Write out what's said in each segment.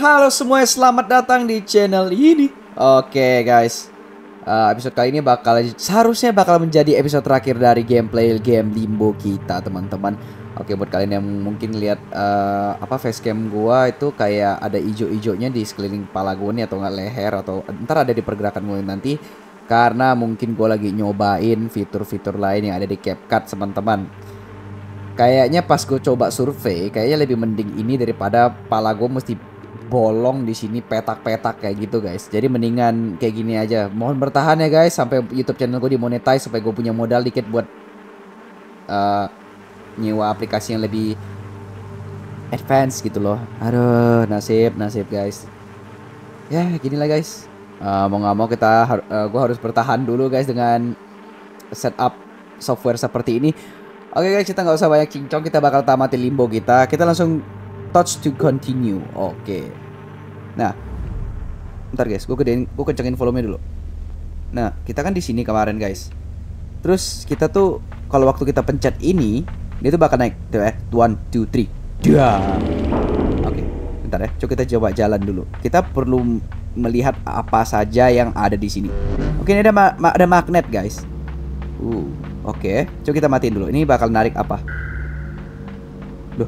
Halo semuanya, selamat datang di channel ini. Oke guys, episode kali ini seharusnya bakal menjadi episode terakhir dari gameplay game Limbo kita, teman-teman. Oke, buat kalian yang mungkin lihat facecam gua itu kayak ada ijo-ijonya di sekeliling kepala gua nih, atau nggak leher, atau ntar ada di pergerakan gue nanti, karena mungkin gua lagi nyobain fitur-fitur lain yang ada di CapCut, teman-teman. Kayaknya pas gue coba survei, kayaknya lebih mending ini daripada pala gue mesti bolong di sini petak-petak kayak gitu guys. Jadi mendingan kayak gini aja. Mohon bertahan ya guys sampai YouTube channel gue dimonetize, supaya gue punya modal dikit buat nyewa aplikasi yang lebih advance gitu loh. Aduh, nasib guys. Ya gini lah guys. Mau nggak mau gue harus bertahan dulu guys dengan setup software seperti ini. Oke guys, kita nggak usah banyak cincong, kita bakal tamati Limbo kita. Kita langsung touch to continue. Oke. Nah, ntar guys, gue kencengin volume dulu. Nah, kita kan di sini kemarin guys. Terus kita tuh kalau waktu kita pencet ini, dia tuh bakal naik tuh 1, 2, 3. Dah. Oke, bentar ya. Coba kita coba jalan dulu. Kita perlu melihat apa saja yang ada di sini. Oke, ini ada magnet guys. Oke, coba kita matiin dulu. Ini bakal narik apa? Loh.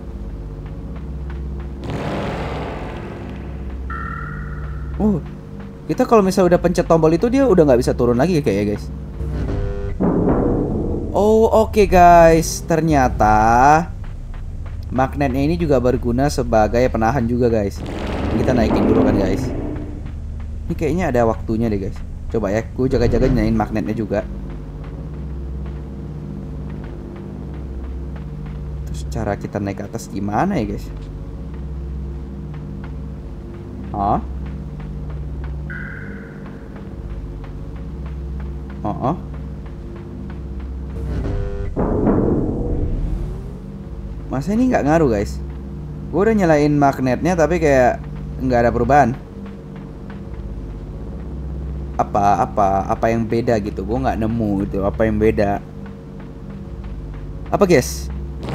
Kita kalau misalnya udah pencet tombol itu dia udah nggak bisa turun lagi kayaknya guys. Oke guys. Ternyata magnetnya ini juga berguna sebagai penahan juga guys. Kita naikin dulu kan guys. Ini kayaknya ada waktunya deh guys. Coba ya, gue jaga-jaga nyalain magnetnya juga. Cara kita naik ke atas gimana ya guys? Masa ini nggak ngaruh guys? Gue udah nyalain magnetnya tapi kayak nggak ada perubahan. Apa yang beda gitu? Gue nggak nemu gitu. Apa yang beda? Apa guys?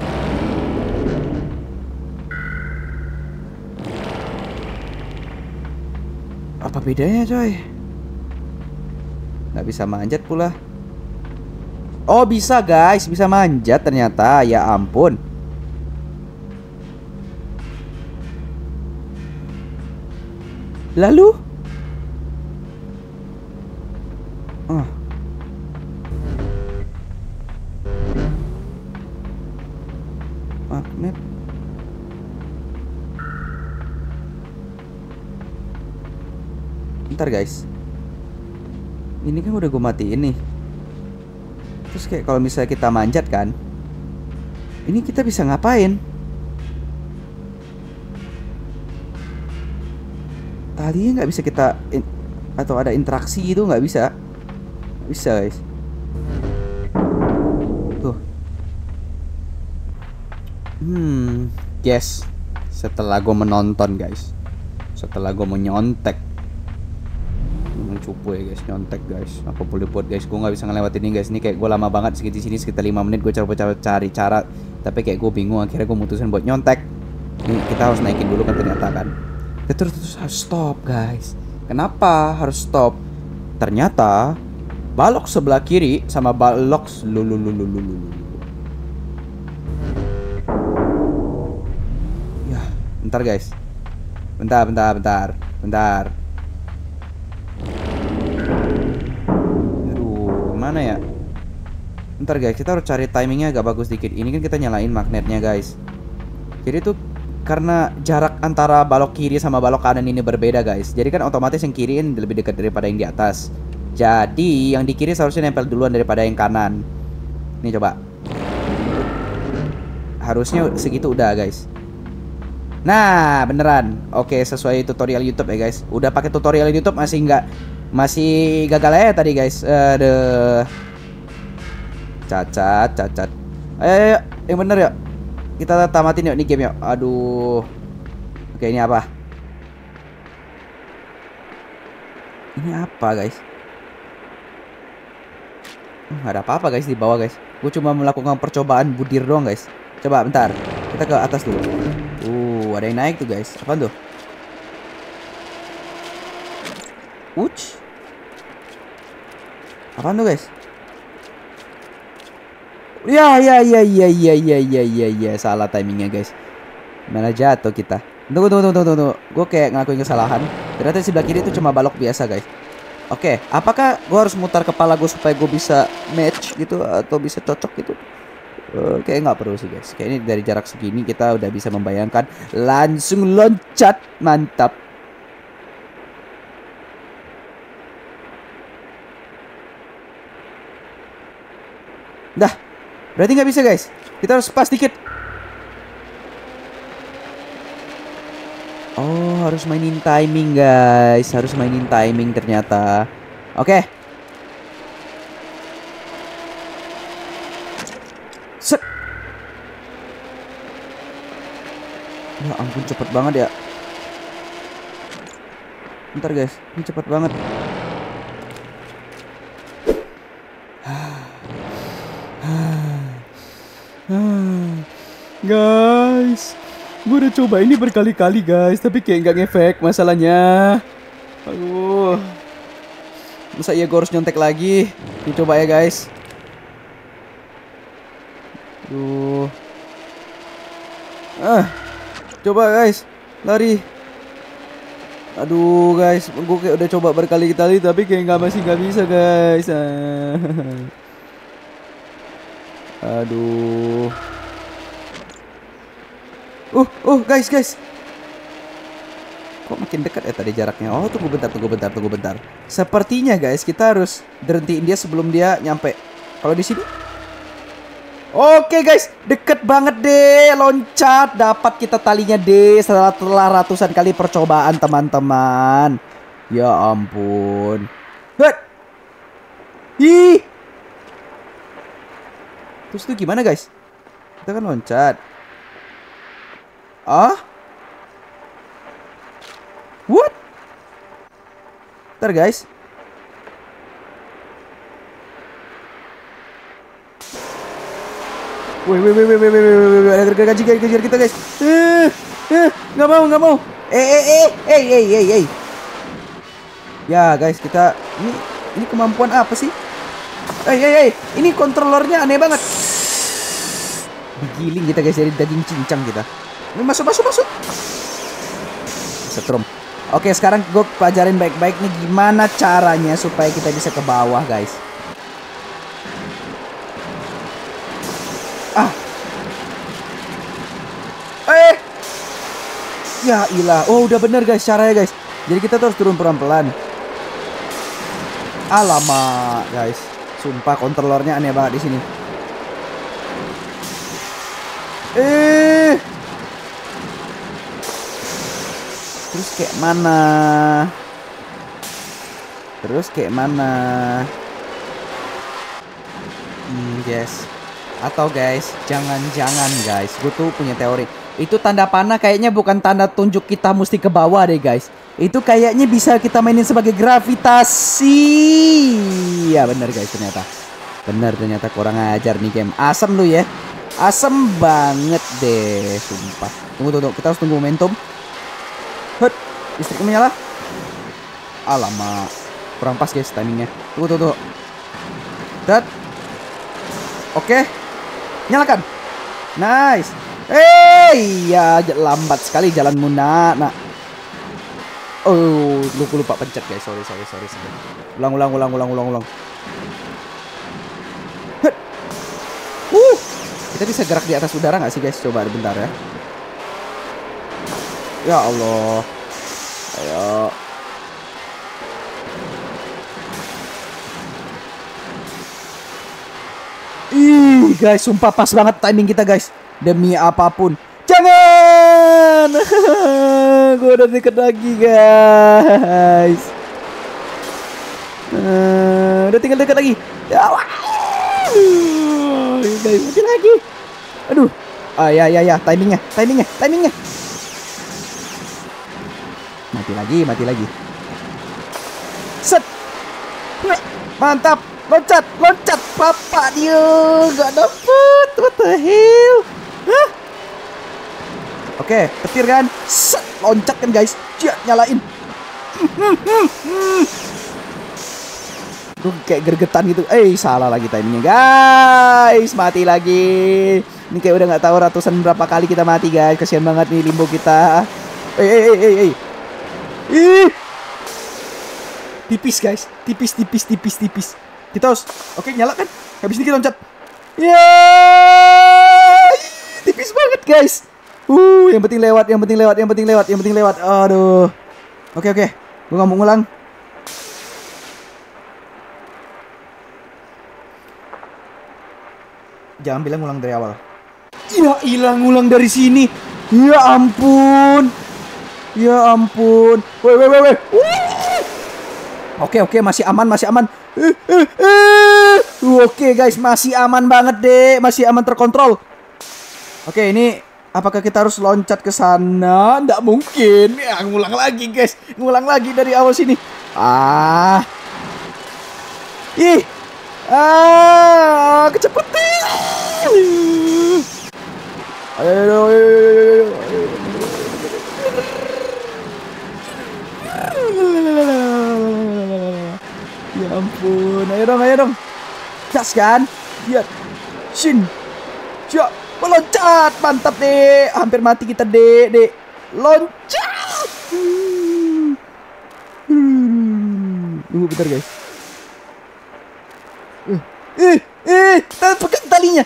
Apa bedanya coy? Nggak bisa manjat pula. Oh bisa guys, bisa manjat ternyata. Ya ampun. Lalu magnet. Bentar guys, ini kan udah gue matiin nih. Terus kayak kalau misalnya kita manjat kan, ini kita bisa ngapain? Tadinya nggak bisa kita atau ada interaksi itu, nggak bisa. Nggak bisa guys. Tuh. Guys, setelah gue menonton guys, setelah gue menyontek, cupu ya guys, nyontek guys, apa boleh buat guys, gue nggak bisa ngelewatin ini guys. Ini kayak gue lama banget di sini sekitar 5 menit gue cari cara, tapi kayak gue bingung, akhirnya gue mutusin buat nyontek. Ini kita harus naikin dulu kan ternyata kan. Terus harus stop guys. Kenapa harus stop? Ternyata balok sebelah kiri sama balok ya, bentar guys. Bentar. Mana ya? Bentar guys, kita harus cari timingnya agak bagus dikit. Ini kan kita nyalain magnetnya guys. Jadi tuh karena jarak antara balok kiri sama balok kanan ini berbeda guys. Jadi kan otomatis yang kiri ini lebih dekat daripada yang di atas. Jadi yang di kiri seharusnya nempel duluan daripada yang kanan. Nih coba. Harusnya segitu udah guys. Nah beneran. Oke, sesuai tutorial YouTube ya guys. Udah pakai tutorial YouTube masih gagal ya tadi guys. Aduh. Cacat. Ayo, yang bener ya. Kita tamatin yuk nih game yuk. Aduh. Oke, ini apa? Ini apa guys? Nggak ada apa-apa guys di bawah guys. Gue cuma melakukan percobaan budir doang guys. Coba bentar. Kita ke atas dulu. Ada yang naik tuh guys. Apaan tuh? Uch. Apaan tuh guys? Ya. Salah timingnya guys. Mana jatuh kita. Tunggu. Gue kayak ngelakuin kesalahan. Ternyata sebelah kiri itu cuma balok biasa guys. Oke, apakah gue harus mutar kepala gue supaya gue bisa match gitu atau bisa cocok gitu? Kayak nggak perlu sih guys. Kayak ini dari jarak segini kita udah bisa membayangkan. Langsung loncat, mantap. Dah, berarti nggak bisa guys. Kita harus pas dikit. Oh, harus mainin timing guys. Harus mainin timing ternyata. Oke. Set. Ya ampun, cepet banget ya. Bentar guys, ini cepet banget. Guys, gue udah coba ini berkali-kali guys, tapi kayak nggak ngefek masalahnya. Aduh, masa iya gue harus nyontek lagi? Dicoba ya guys. Aduh. Coba guys, lari. Aduh guys, gue kayak udah coba berkali-kali tapi kayak masih nggak bisa guys. Aduh. Guys. Kok makin dekat ya tadi jaraknya? Oh, tunggu bentar. Sepertinya guys, kita harus berhentiin dia sebelum dia nyampe. Kalau di sini. Oke guys, deket banget deh, loncat, dapat kita talinya deh setelah ratusan kali percobaan teman-teman. Ya ampun. Ih. Terus itu gimana guys? Kita kan loncat. What? Ntar guys. Wih, ada kejar kita guys. Nggak mau. Ya guys, kita ini kemampuan apa sih? Ini kontrolernya aneh banget. Digiling kita guys, dari daging cincang kita. Ini masuk. Setrum. Oke, sekarang gue pelajarin baik-baik nih gimana caranya supaya kita bisa ke bawah guys. Ya ilah. Oh, udah bener guys caranya guys. Jadi kita tuh harus turun pelan-pelan. Alamak guys, sumpah kontrolernya aneh banget di sini. Terus kayak mana? Guys. Atau guys, jangan guys, gue tuh punya teori. Itu tanda panah kayaknya bukan tanda tunjuk kita mesti ke bawah deh guys. Itu kayaknya bisa kita mainin sebagai gravitasi. Ya bener guys, ternyata. Kurang ajar nih game. Asem lu ya. Asem banget deh, sumpah. Tunggu. Kita harus tunggu momentum. Listriknya menyala. Alamak. Kurang pas guys timingnya. Tunggu. Oke. Nyalakan. Nice. Ya lambat sekali jalanmu nak. Oh, lupa pencet guys. Sorry. Ulang. Kita bisa gerak di atas udara nggak sih guys? Coba bentar ya. Ya Allah. Ayo. Guys, sumpah pas banget timing kita guys. Demi apapun. Jangan. Gue udah deket lagi guys. Udah tinggal deket lagi. Guys, mati lagi. Aduh. Ya. Timingnya. Mati lagi. Set. Mantap. Loncat. Papa dia gak dapet. What the hell? Hah? Oke, petir kan. Set. Loncat kan guys. Nyalain. Gue kayak gergetan gitu. Salah lagi timingnya guys. Mati lagi. Ini kayak udah nggak tahu ratusan berapa kali kita mati guys. Kasihan banget nih limbo kita. Ih. Tipis guys. Tipis. Kita harus. Oke, nyala kan? Habis ini kita loncat. Tipis banget guys. Yang penting lewat. Aduh. Oke. Gue nggak mau ngulang. Jangan bilang ngulang dari awal. Ya hilang ngulang dari sini. Ya ampun. Woi. Oke, masih aman. Oke guys, masih aman banget deh, masih aman terkontrol. Oke, ini apakah kita harus loncat ke sana? Nggak mungkin. Ya, ngulang lagi guys, dari awal sini. Kecepatan. Ayo. Ya ampun, ayo dong. Gas kan? Lihat. Shin. Siap, meloncat. Mantap, Dek. Hampir mati kita, Dek. Loncat. Tunggu bentar, guys. Pegang talinya.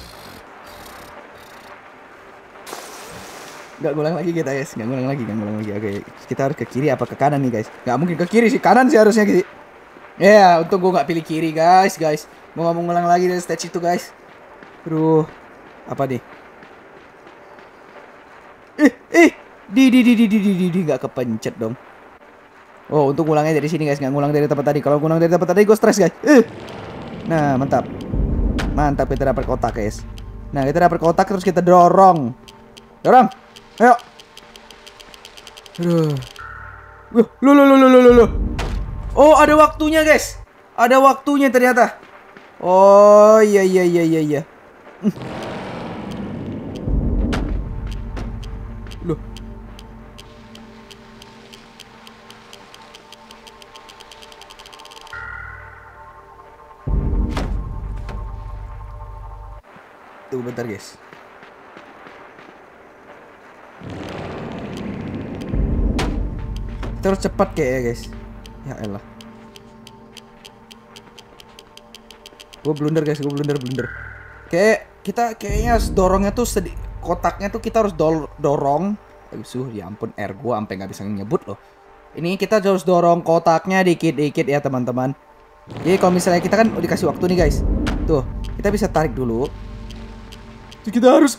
Nggak ngulang lagi kita, guys. Nggak ngulang lagi. Oke, kita harus ke kiri apa ke kanan nih, guys? Nggak mungkin ke kiri sih, kanan sih harusnya, guys. Ya, untung gue nggak pilih kiri, guys. Gue nggak mau ngulang lagi dari stage itu, guys. Aduh, apa nih? Di nggak kepencet dong. Oh, untung ngulangnya dari sini, guys. Nggak ngulang dari tempat tadi. Kalau ngulang dari tempat tadi, gue stres, guys. Nah, mantap. Kita dapat kotak, guys. Nah, kita dapat kotak terus kita dorong. Ayo. Aduh. Loh. Oh, ada waktunya, guys. Ada waktunya ternyata. Oh, iya. Loh. Tunggu bentar, guys. Kita harus cepat kayaknya, guys. Ya elah. Gue blunder, guys. Kayak kita kayaknya harus dorongnya tuh kotaknya tuh kita harus dorong. Ya ampun, gue sampai nggak bisa nyebut loh. Ini kita harus dorong kotaknya dikit-dikit ya, teman-teman. Jadi kalau misalnya kita kan dikasih waktu nih, guys. Tuh, kita bisa tarik dulu. Tuh, kita harus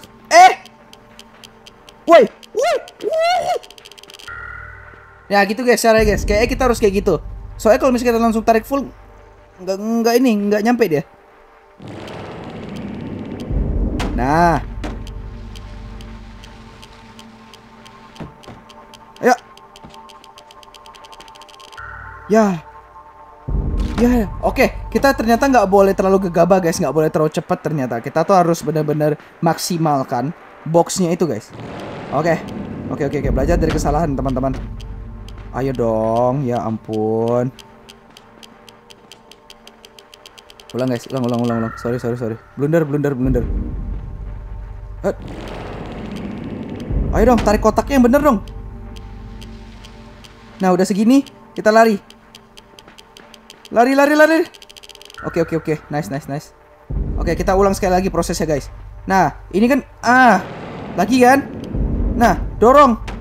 Woi. Ya gitu, guys, caranya, guys. Kayaknya kita harus kayak gitu. Soalnya kalau misalnya kita langsung tarik full, nggak nyampe dia. Nah. Ayo. Ya. Oke. Kita ternyata nggak boleh terlalu gegabah, guys. Nggak boleh terlalu cepat ternyata. Kita tuh harus benar-benar maksimalkan boxnya itu, guys. Oke. Belajar dari kesalahan, teman-teman. Ayo dong, ya ampun. Ulang, guys, ulang. Sorry. Blunder. Ayo dong, tarik kotaknya yang bener dong. Nah, udah segini, kita lari. Lari. Oke. Nice. Oke, kita ulang sekali lagi prosesnya, guys. Nah, ini kan lagi kan? Nah, dorong.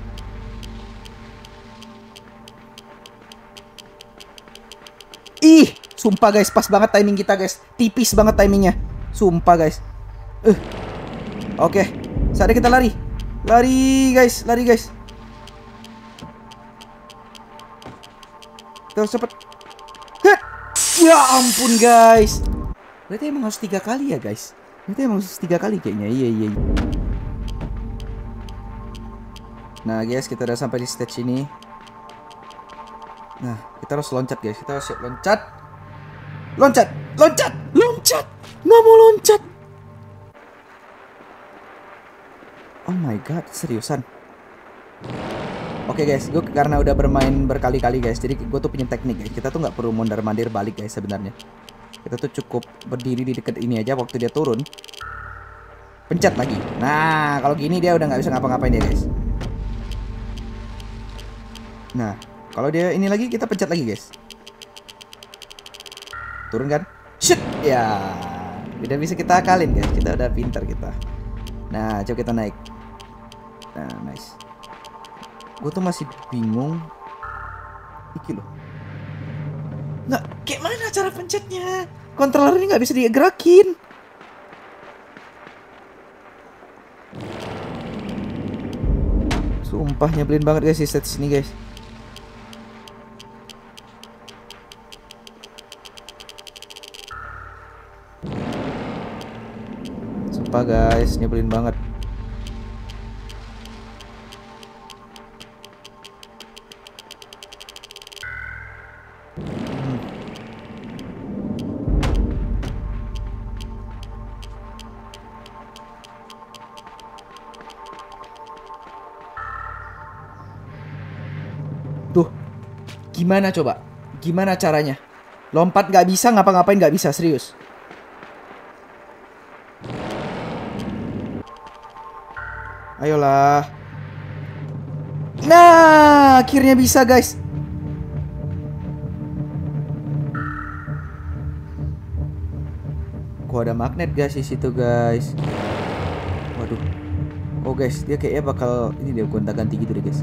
Sumpah, guys, pas banget timing kita, guys. Tipis banget timingnya. Sumpah, guys. Oke. Saatnya kita lari. Lari, guys. Terus cepet. Ya ampun, guys. Berarti emang harus 3 kali ya, guys. Kayaknya. Iya. Nah, guys, kita udah sampai di stage ini. Nah, kita harus loncat, guys. Kita harus loncat. Nggak mau loncat. Oh my god, seriusan. Oke guys, gue karena udah bermain berkali-kali guys, jadi gue tuh punya teknik guys. Kita tuh nggak perlu mondar-mandir balik guys sebenarnya. Kita tuh cukup berdiri di deket ini aja, waktu dia turun pencet lagi. Nah, kalau gini dia udah nggak bisa ngapa-ngapain ya guys. Nah, kalau dia ini lagi kita pencet lagi guys. Turun kan? Shoot! Ya, udah bisa kita akalin guys. Kita udah pintar kita. Nah, coba kita naik. Nah, nice. Gue tuh masih bingung. Iki loh. Nggak, kayak mana cara pencetnya? Controller ini nggak bisa digerakin. Sumpah nyebelin banget guys si set sini guys. Sumpah guys, nyebelin banget. Tuh, gimana coba? Gimana caranya? Lompat nggak bisa, ngapa-ngapain nggak bisa, serius. Ayolah. Nah, akhirnya bisa guys. Gua ada magnet guys di situ guys. Waduh. Oh guys, dia kayaknya bakal ini dia gonta-ganti gitu deh guys.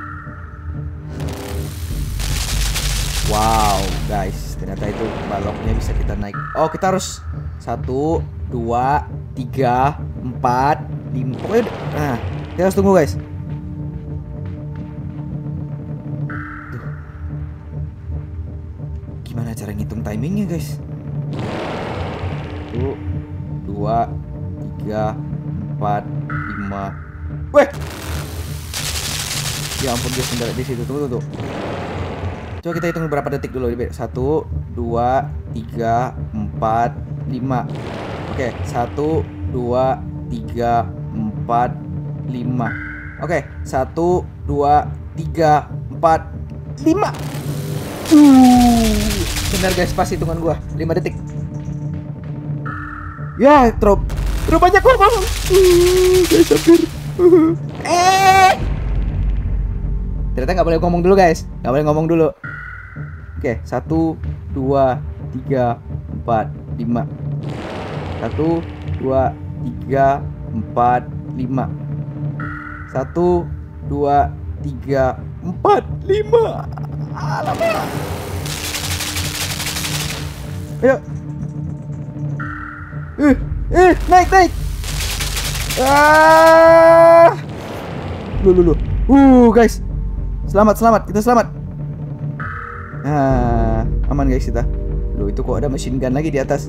Wow, guys, ternyata itu baloknya bisa kita naik. Oh, kita harus 1, 2, 3, 4, 5. Pokoknya, nah, kita harus tunggu guys. Gimana cara ngitung timingnya guys? 1, 2, 3, 4, 5. Weh! Ya ampun guys, mendarat di situ. Tunggu. Coba kita hitung berapa detik dulu. 1, 2, 3, 4, 5. Oke, 1, 2, 3, 4, 5. Oke, 1, 2, 3, 4, 5. Benar guys, pas hitungan gua 5 detik. Ya, terlalu banyak korban. Guys, hampir. Ternyata nggak boleh ngomong dulu guys. Nggak boleh ngomong dulu. Oke, 1, 2, 3, 4, 5. 1, 2, 3, 4, 5. 1, 2, 3, 4, 5. Alamak. Ayo. Naik. Lu. Guys. Selamat, kita selamat. Nah, aman guys kita. Loh, itu kok ada machine gun lagi di atas.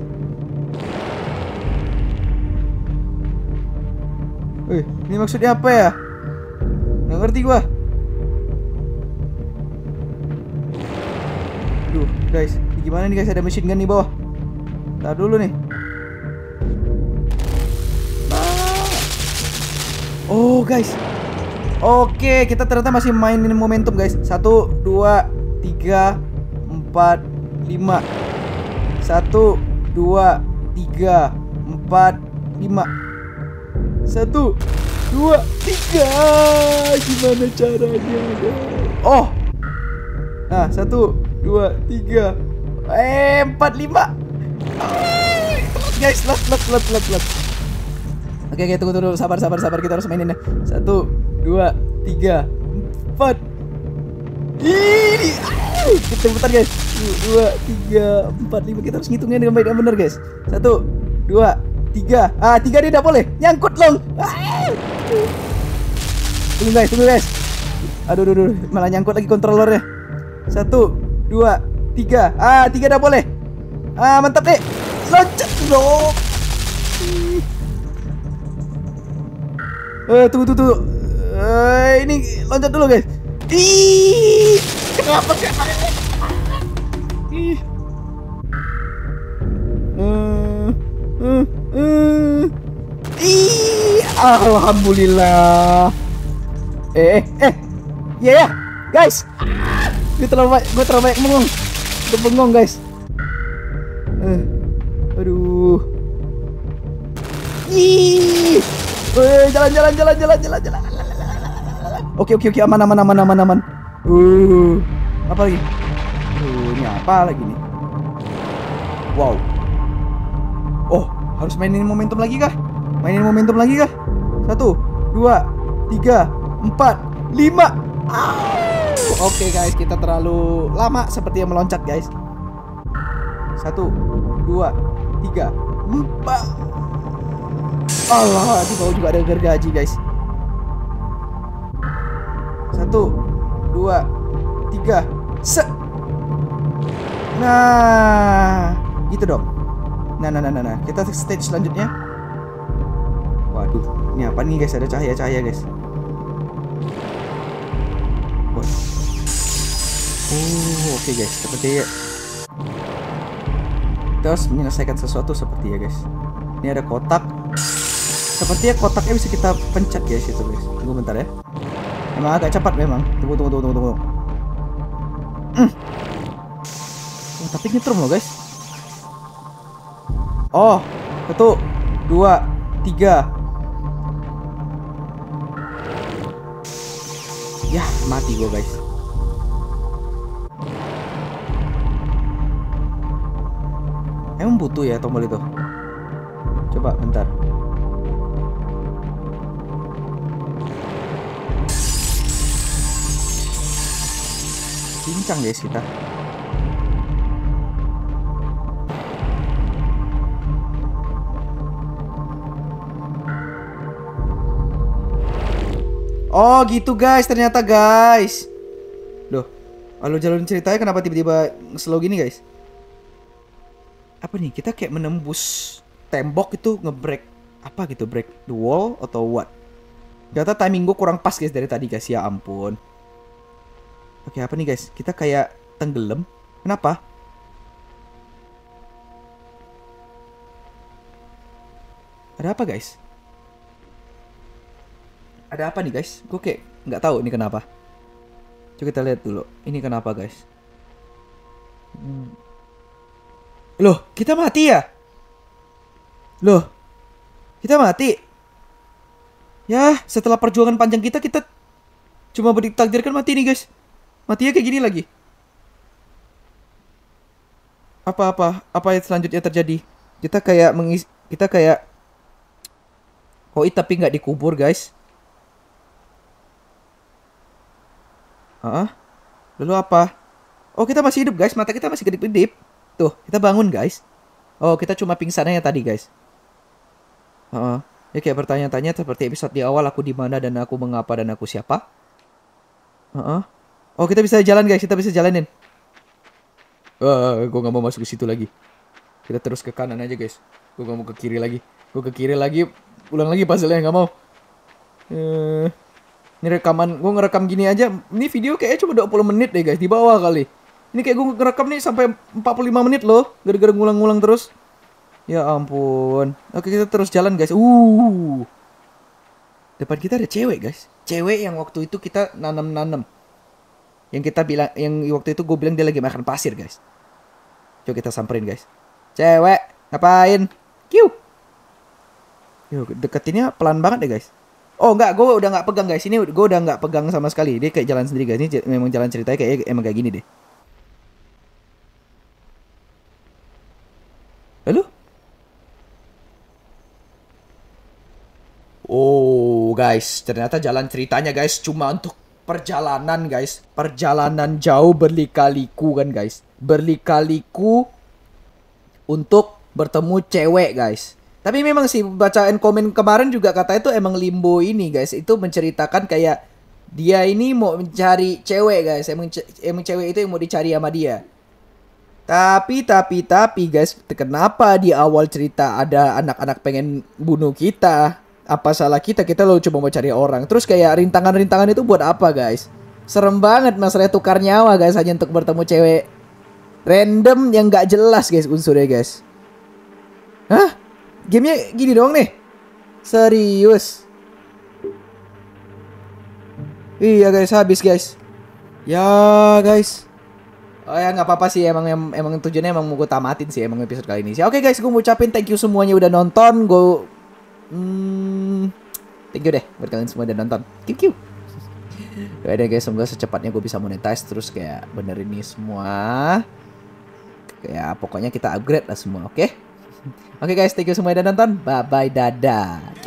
Ini maksudnya apa ya? Nggak ngerti gua. Duh, guys, gimana nih guys, ada machine gun di bawah. Tar dulu nih. Oh, guys. Oke, kita ternyata masih mainin momentum guys. 1, 2, 3, 4, 5. 1, 2, 3, 4, 5. 1, 2, 3. Gimana caranya? Oh. Nah, 1, 2, 3, 4, 5. Guys, lot. Oke, tunggu. Sabar. Kita harus mainin ya. 1, 2, 3, 4. Ini. Kita putar guys. 2, 3, 4, 5. Kita harus ngitungnya dengan baik dan benar guys. 1, 2, 3. 3 dia tidak boleh. Nyangkut long. Tunggu guys. Aduh. Malah nyangkut lagi kontrolernya. 1, 2, 3. 3 tidak boleh. Mantap deh. Loncat dong. Tunggu. Ini loncat dulu guys. Kenapa Alhamdulillah. Iya ya, guys. Gue terlalu banyak bengong. Gue bengong guys. Aduh. Ih. Jalan. Oke, aman. Apa lagi? Ini apa lagi nih? Wow. Oh, harus mainin momentum lagi kah? 1, 2, 3, 4, 5. Oke guys, kita terlalu lama seperti yang meloncat guys. 1, 2, 3, 4. Allah, di bawah juga ada gergaji guys. 1, 2, 3, set. Nah, gitu dong. Nah. Kita stage selanjutnya. Waduh, ini apa nih guys? Ada cahaya guys. Oh, oke guys. Seperti kita harus menyelesaikan sesuatu seperti ya guys. Ini ada kotak. Sepertinya kotaknya bisa kita pencet guys itu guys. Tunggu bentar ya. Emang agak cepat memang. Tunggu. Tapi nyetrum loh guys. Oh, 1, 2, 3. Ya, mati gue guys. Emang butuh ya tombol itu? Coba bentar. Cincang guys kita. Oh gitu guys, ternyata guys. Loh, alur jalur ceritanya kenapa tiba-tiba slow gini guys? Apa nih, kita kayak menembus tembok itu ngebreak apa gitu, break the wall atau what? Ternyata timing gue kurang pas guys dari tadi guys, ya ampun. Oke, apa nih guys, kita kayak tenggelam. Kenapa? Ada apa guys? Ada apa nih guys? Gue kayak nggak tahu ini kenapa. Coba kita lihat dulu. Ini kenapa guys? Loh, kita mati ya? Loh, kita mati. Ya, setelah perjuangan panjang kita cuma ditakdirkan mati nih guys. Matinya kayak gini lagi. Apa yang selanjutnya terjadi? Kita kayak tapi nggak dikubur guys. Lalu apa? Oh, kita masih hidup guys. Mata kita masih kedip-kedip. Tuh, kita bangun guys. Oh, kita cuma pingsan aja tadi guys. Ya kayak bertanya-tanya seperti episode di awal, aku di mana dan aku mengapa dan aku siapa. Oh, kita bisa jalan guys. Kita bisa jalanin. Gue nggak mau masuk ke situ lagi. Kita terus ke kanan aja guys. Gue nggak mau ke kiri lagi. Gue ke kiri lagi. Ulang lagi puzzle-nya, nggak mau. Ini rekaman, gue ngerekam gini aja. Ini video kayaknya cuma 20 menit deh guys, di bawah kali. Ini kayak gue ngerekam nih sampai 45 menit loh, gara-gara ngulang-ngulang terus. Ya ampun. Oke, kita terus jalan guys. Depan kita ada cewek guys. Cewek yang waktu itu kita nanam-nanam. Yang kita bilang, yang waktu itu gue bilang dia lagi makan pasir guys. Coba kita samperin guys. Cewek, ngapain? Kiu. Yuk, deketinnya pelan banget deh guys. Oh enggak, gue udah nggak pegang guys. Ini gue udah nggak pegang sama sekali. Dia kayak jalan sendiri guys. Ini memang jalan ceritanya kayak emang kayak gini deh. Lalu? Oh guys, ternyata jalan ceritanya guys cuma untuk perjalanan guys. Perjalanan jauh berlika-liku kan guys. Berlika-liku untuk bertemu cewek guys. Tapi memang sih bacaan komen kemarin juga katanya itu emang Limbo ini guys. Itu menceritakan kayak dia ini mau mencari cewek guys. Emang cewek itu yang mau dicari sama dia. Tapi guys, kenapa di awal cerita ada anak-anak pengen bunuh kita? Apa salah kita? Kita lo cuma mau cari orang. Terus kayak rintangan-rintangan itu buat apa guys? Serem banget masalahnya tukar nyawa guys hanya untuk bertemu cewek random yang gak jelas guys unsurnya guys. Hah? Gamenya gini doang nih? Serius? Iya guys, habis guys. Ya guys. Oh ya nggak apa-apa sih, emang tujuannya emang mau gue tamatin sih emang episode kali ini sih. Oke guys, gue mau ucapin thank you semuanya udah nonton. Thank you deh buat kalian semua udah nonton. Thank you. Ya udah guys, semoga secepatnya gue bisa monetize terus kayak benerin ini semua. Kayak pokoknya kita upgrade lah semua, oke? Oke guys, thank you semua udah nonton. Bye bye, dadah.